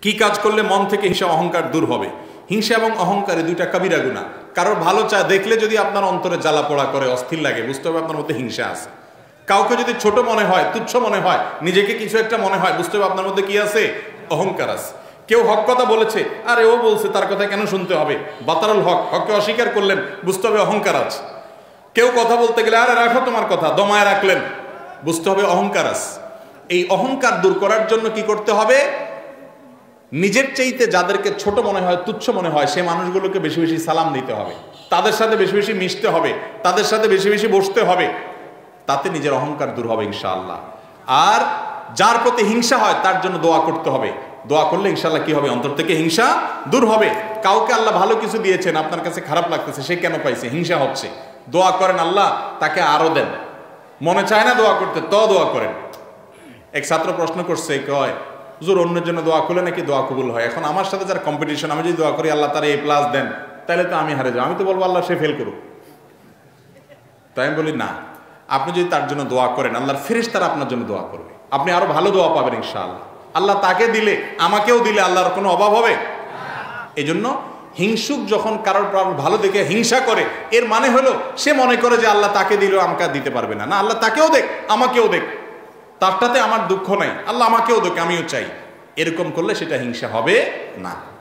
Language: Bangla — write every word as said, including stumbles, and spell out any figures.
কি কাজ করলে মন থেকে হিংসা অহংকার দূর হবে? হিংসা এবং অহংকারে দুইটা কবিরা গুনাহ। কারোর ভালো চা দেখলে যদি আপনার অন্তরে জ্বালা পোড়া করে, অস্থির লাগে, বুঝতে হবে আপনার মধ্যে হিংসা আছে। কাউকে যদি ছোট মনে হয়, তুচ্ছ মনে হয়, নিজেকে কিছু একটা মনে হয়, বুঝতে হবে আপনার মধ্যে কি আছে? অহংকার আছে। কেউ হক কথা বলেছে, আরে ও বলছে, তার কথা কেন শুনতে হবে? বাতারুল হক, হককে অস্বীকার করলেন, বুঝতে হবে অহংকার আছে। কেউ কথা বলতে গেলে, আরে রাখো তোমার কথা, দমায় রাখলেন, বুঝতে হবে অহংকার আছে। এই অহংকার দূর করার জন্য কি করতে হবে? নিজের চাইতে যাদেরকে ছোট মনে হয়, তুচ্ছ মনে হয়, সে মানুষগুলোকে বেশি বেশি সালাম দিতে হবে, তাদের সাথে বেশি বেশি মিশতে হবে, তাদের সাথে বেশি বেশি বসতে হবে। তাতে নিজের অহংকার দূর হবে ইনশাআল্লাহ। আর যার প্রতি হিংসা হয় তার জন্য দোয়া করতে হবে। দোয়া করলে ইনশাআল্লাহ কি হবে? অন্তর থেকে হিংসা দূর হবে। কাউকে আল্লাহ ভালো কিছু দিয়েছেন, আপনার কাছে খারাপ লাগতেছে, সে কেন পাইছে? হিংসা হচ্ছে। দোয়া করেন, আল্লাহ তাকে আরো দেন। মনে চায় না দোয়া করতে, তো দোয়া করেন। এক ছাত্র প্রশ্ন করছে, কয় হুজুর অন্যের জন্য দোয়া করলে নাকি দোয়া কবুল হয়। এখন আমার সাথে যার কম্পিটিশন, আমি যদি দোয়া করি আল্লাহ তার এ প্লাস দেন, তাহলে তো আমি হারে যাবো। আমি তো বলবো আল্লাহ সে ফেল করুক। তাই আমি বলি না, আপনি যদি তার জন্য দোয়া করেন, আল্লাহর ফেরেশতারা আপনার জন্য দোয়া করবে, আপনি আরো ভালো দোয়া পাবেন ইনশাআল্লাহ। আল্লাহ তাকে দিলে, আমাকেও দিলে আল্লাহর কোনো অভাব হবে? এই জন্য হিংসুক যখন কারোর ভালো দেখে হিংসা করে, এর মানে হলো সে মনে করে যে আল্লাহ তাকে দিলেও আমাকে দিতে পারবে না। না, আল্লাহ তাকেও দেখ, আমাকেও দেখ, তারটাতে আমার দুঃখ নাই, আল্লাহ আমাকেও দেখ, আমিও চাই। এরকম করলে সেটা হিংসা হবে না।